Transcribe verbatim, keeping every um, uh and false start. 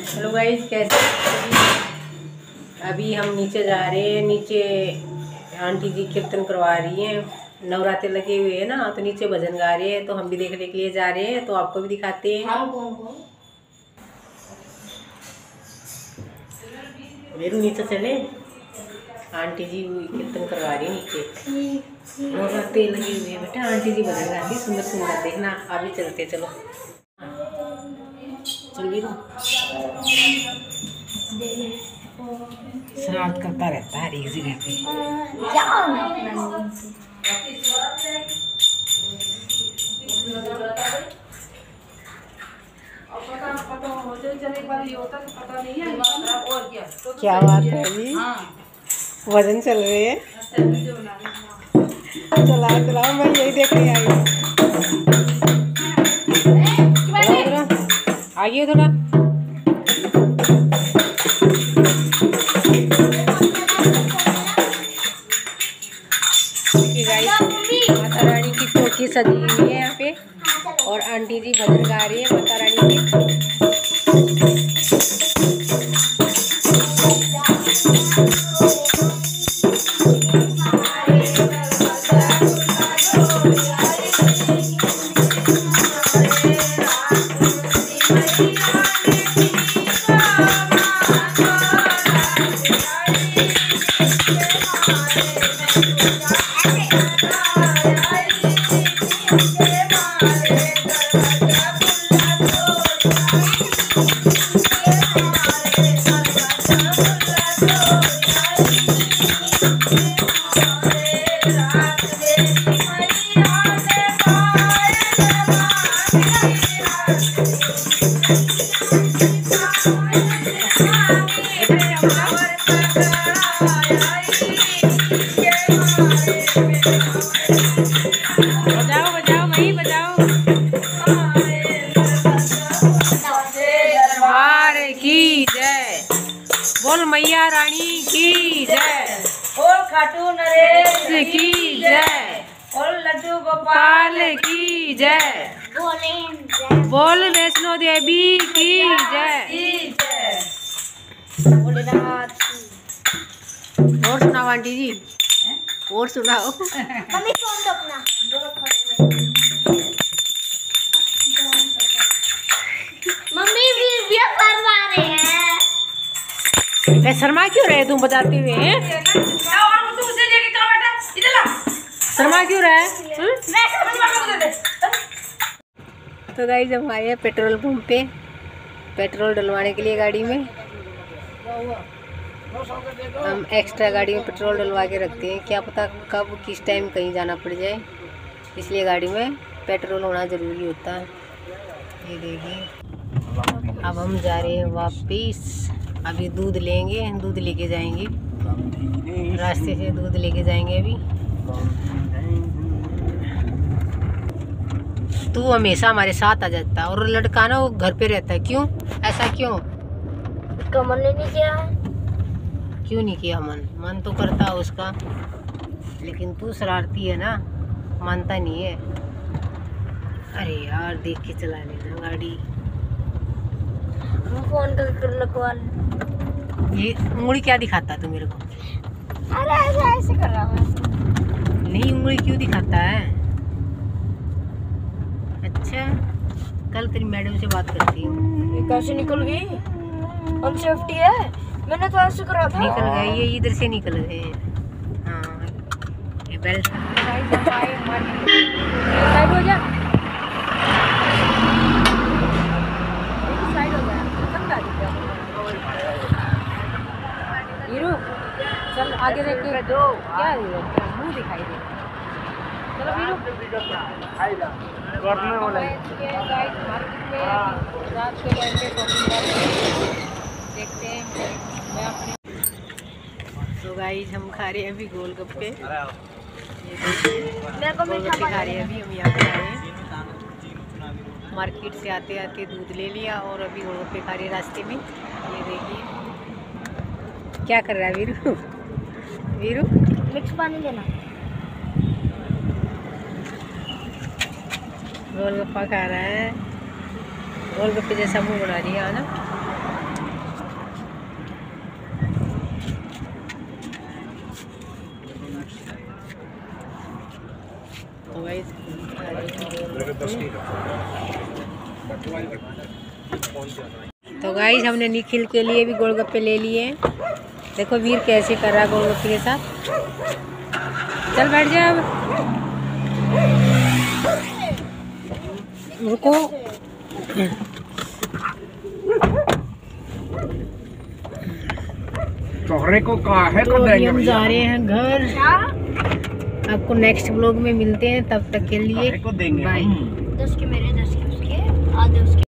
Hello guys, कैसे अभी हम नीचे जा रहे हैं। नीचे आंटी जी कीर्तन करवा रही हैं, नवरात्रे लगे हुए हैं ना, तो नीचे भजन गा रहे हैं। तो हम भी देखने के लिए जा रहे हैं, तो आपको भी दिखाते हैं। मेरू नीचे चले, आंटी जी कीर्तन करवा रही है नीचे। नवरात्रे लगे हुए हैं बेटा, आंटी जी भजन गा रही, सुंदर सुंदर। देखना अभी चलते, चलो चल वीरू। शरारत करता रहता है एक जगह पे। क्या बात है जी, वजन चल रहे हैं। चला चलाओ, मैं यही देखने आई हूँ। आइए थोड़ा। माता रानी की चौकी सजी हुई है यहाँ पे, और आंटी जी भजन गा रही है माता रानी के। बजाओ बजाओ भाई बजाओ। दरबार की जय, बोल मैया रानी की जय, बोल खाटू नरेश की जय, बोल लड्डू गोपाल पाल की जय, बोल वैष्णो देवी की जय। और सुनाओ आंटी जी, और सुनाओ। मम्मी फोन दो अपना। मम्मी वीडियो करवा रहे हैं। शर्मा क्यों रहे तुम बताते हुए हैं? शर्मा क्यों रहे? तो गाइस हम आए हैं पेट्रोल पंप पे पेट्रोल डलवाने के लिए गाड़ी में। हम एक्स्ट्रा गाड़ी में पेट्रोल डलवा के रखते हैं, क्या पता कब किस टाइम कहीं जाना पड़ जाए, इसलिए गाड़ी में पेट्रोल होना ज़रूरी होता है। ये देखिए, अब हम जा रहे हैं वापिस। अभी दूध लेंगे, दूध लेके जाएंगे, रास्ते से दूध लेके जाएंगे। अभी तू हमेशा हमारे साथ आ जाता है, और लड़का ना वो घर पे रहता है। क्यों ऐसा क्यों? कमल ने नहीं किया है। क्यों नहीं किया? मन मन तो करता है उसका, लेकिन तू शरारती है ना, मानता नहीं है। अरे यार, देख के चला लेना गाड़ी। फोन कर लगवा ले। ये उंगली क्या दिखाता तू मेरे को? अरे ऐसे ऐसे कर रहा हूँ। नहीं, उंगली क्यों दिखाता है? अच्छा, कल तेरी मैडम से बात करती हूँ। ये कैसे निकल गई? अनसेफ्टी है, मैंने तो ऐसे करा था। निकल गए, ये इधर से निकल गए। हाँ, ये बेल्ट साइड हो जा, साइड हो जा। हीरो चल आगे देख के दो। क्या है ये? मुंह दिखाई दे। चलो हीरो करने वाला है। गाइस मार्केट में रात के टाइम पे शॉपिंग करते देखते हैं। मैं अपने तो गाइस हम खा रहे हैं अभी गोलगप्पे। ये मेरे को गोलगप्पे खा रहे हैं अभी हम यहाँ पे आए हैं। मार्केट से आते आते दूध ले लिया, और अभी गोलगप्पे खा रहे हैं रास्ते में। ये देखिए क्या कर रहा है वीरू। वीरू मिक्स पानी देना। गोलगप्पा खा रहा है, गोलगप्पे जैसा मुंह बना रही है ना। तो गाइस हमने निखिल के लिए भी गोलगप्पे ले लिए। देखो वीर कैसे कर रहा है गोलगप्पे के साथ। चल बैठ जा अब। रुको। चोहरे को कहा है तो अभी हम जा रहे हैं घर। आपको नेक्स्ट व्लॉग में मिलते हैं, तब तक के लिए को देंगे बाय। दस के मेरे, दस के उसके, आधे उसके।